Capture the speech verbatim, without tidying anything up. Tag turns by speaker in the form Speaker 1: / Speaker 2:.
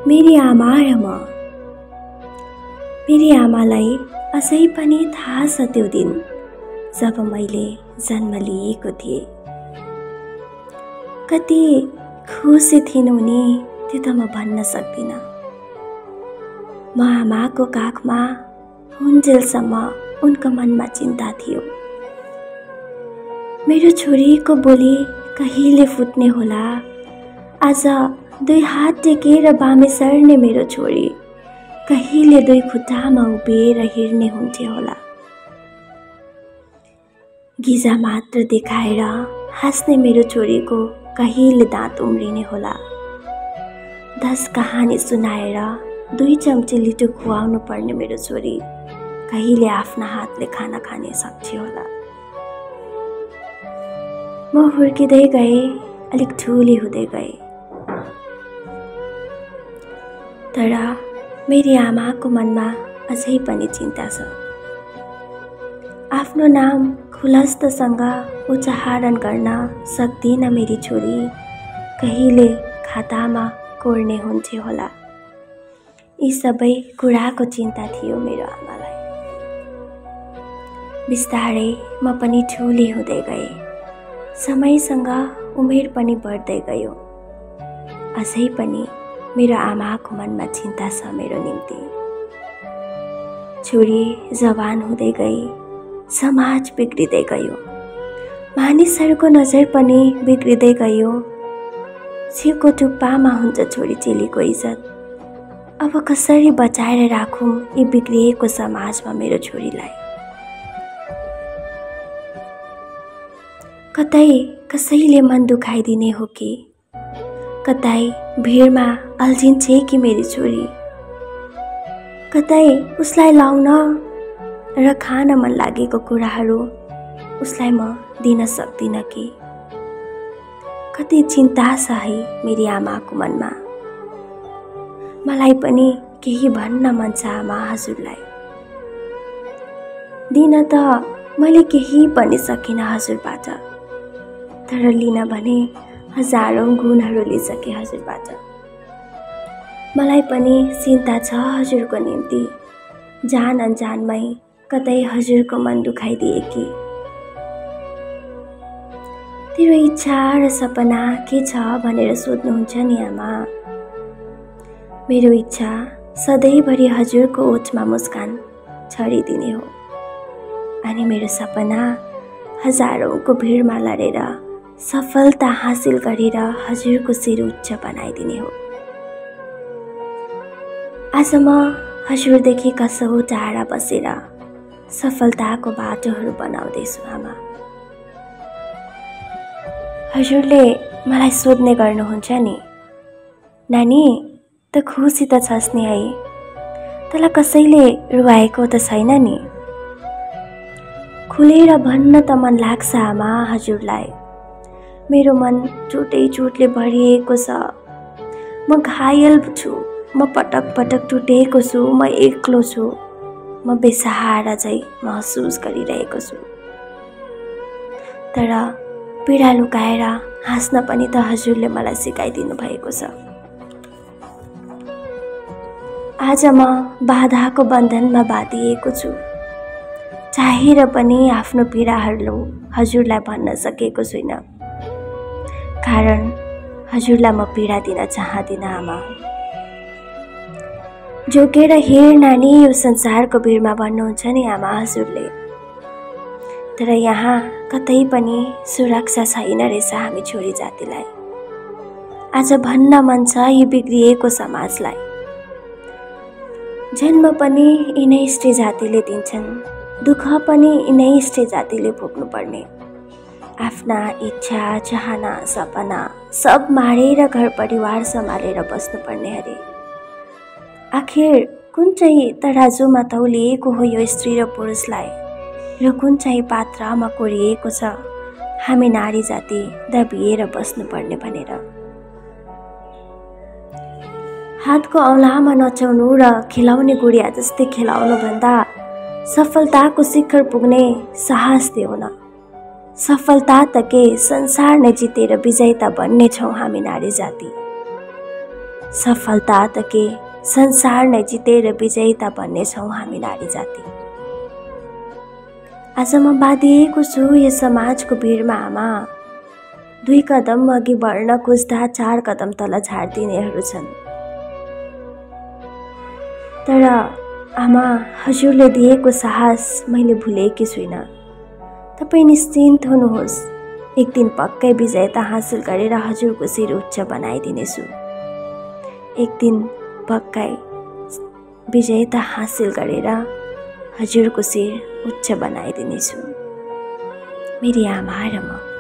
Speaker 1: मेरी आमा र म। मेरी आमालाई अझै पनि थाहा छ त्यो दिन जब मैले जन्म लिएको थिएँ। कति खुसी थिइन् उनी त्यो त म भन्न सक्दिनँ। म आमाको काखमा हुन्जेलसम्म उनको मनमा चिन्ता थियो। मेरो छोरीको बोली कहिले फुट्ने होला। आज दुई हात टेकेर बामे सर्ने मेरो छोरी कहिले दुई खुट्टामा उभिएर हिँड्ने हुन्थ्यो होला। गिजा मात्र देखाएर हाँस्ने मेरो छोरीको कहिले दाँत उम्रिने होला। दस कहानी सुनाएर दुई चम्ची लिटो खुवाउनु पर्ने मेरो छोरी कहिले आफ्ना हातले खाना खाने सक्थ्यो होला। म हुर्किँदै गएँ, अलिक ठुली हुँदै गएँ। तर मेरी आमाको मनमा अझै पनि चिन्ता छ। आफ्नो नाम खुलस्तसँग उच्चारण गर्न सक्दिन मेरी छोरी कहिले खातामा कोर्ने हुन्थ्यो होला। यी सबै कुराको चिन्ता थियो मेरो आमालाई। बिस्तारै म पनि ठुली हुँदै गएँ। समयसँग उमेर पनि बढ्दै गयो। अझै पनि मेरो आमाको मनमा चिन्ता छ मेरो निम्ति। छोरी जवान हुँदै गई, समाज बिग्रिँदै गयो, मानिसहरूको नजर पनि बिग्रिँदै गयो। छेउको टुप्पामा हुन्छ छोरी चेलीको इज्जत। अब कसरी बचाएर राखौँ यी बिग्रिएको समाजमा मेरो छोरीलाई। कतै कसैले मन दुखाइदिने हो कि, कतै भिडमा अल्झिन्छ कि मेरी छोरी, कतै उसलाई लाउन र खान मन लागेको कुराहरू उसलाई म दिन सक्दिनँ कि। कति चिन्ता छ है मेरी आमाको मनमा। मलाई पनि केही भन्न मन छ आमा हजुरलाई। दिन त मैले केही पनि सकिनँ हजुरबाट, तर लिन भने हजारौं गुणहरू लिइसके हजुरबाट। मलाई पनि चिन्ता छ हजुरको निम्ति। जान अनजानमै कतै हजुरको मन दुखाइदिए कि। तेरो इच्छा र सपना के छ भनेर सोध्नुहुन्छ नि आमा। मेरो इच्छा सधैँभरि हजुरको ओठमा मुस्कान छरिदिने हो, अनि मेरो सपना हजारौंको भिडमा लडेर सफलता हासिल गरेर हजुरको शिर उच्च बनाइदिने हो। आज म हजुरदेखि कसो टाढा बसेर सफलताको बाटोहरू बनाउँदैछु आमा। हजुरले मलाई सोध्ने गर्नुहुन्छ नि, नानी त खुसी त छस् नि है, तँलाई कसैले रुवाएको त छैन नि। खुलेर भन्न त मन लाग्छ आमा हजुरलाई। मेरो मन चोटै चोटले भरिएको छ। म घायल छु, म पटक पटक टुटेको छु, म एक्लो छु, म बेसहारा चाहिँ महसुस गरिरहेको छु। तर पीडा लुकाएर हाँस्न पनि त हजुरले मलाई सिकाइदिनु भएको छ। आज म बाधाको बन्धनमा बाँधिएको छु। चाहेर पनि आफ्नो पीडाहरू हजुरलाई भन्न सकेको छुइनँ, कारण हजुरलाई म पीडा दिन चाहदिनँ आमा। जोगेर हिँड नानी यो संसारको भिडमा भन्नुहुन्छ नि आमा हजुरले। तर यहाँ कतै पनि सुरक्षा छैन रहेछ हामी छोरी जातिलाई। आज भन्न मन छ यी बिग्रिएको समाजलाई। जन्म पनि यिनै स्त्री जातिले दिन्छन्, दुःख पनि यिनै स्त्री जातिले भोग्नु पर्ने। आफ्ना इच्छा चाहना सपना सब मारेर घर परिवार सम्हालेर बस्नुपर्ने अरे। आखिर कुन चाहिँ तराजुमा तौलिएको हो यो स्त्री र पुरुषलाई, र कुन चाहिँ पात्रमा कोरिएको छ हामी नारी जाति दबिएर बस्नुपर्ने भनेर। हातको औँलामा नचाउनु र खेलाउने गुडिया जस्तै खेलाउनु भन्दा सफलताको शिखर पुग्ने साहस देऊ न। सफलता त के संसार नै जितेर विजेता बन्ने छौं हामी नारी जाति। सफलता त के, संसार नै जितेर विजयिता बन्नेछौँ हामी नारी जाति। आज म बाँधिएको छु यस समाजको भिडमा आमा। दुई कदम अघि बढ्न खोज्दा चार कदम तल झार्दिनेहरू छन्। तर आमा, हजुरले दिएको साहस मैले भुलेकी छुइनँ। तपाईँ निश्चिन्त हुनुहोस्, एक दिन पक्कै विजयता हासिल गरेर हजुरको शिर उच्च बनाइदिनेछु। एक दिन पक्कै विजयता हासिल गरेर हजुरको शिर उच्च बनाइदिनेछु। मेरी आमा र म।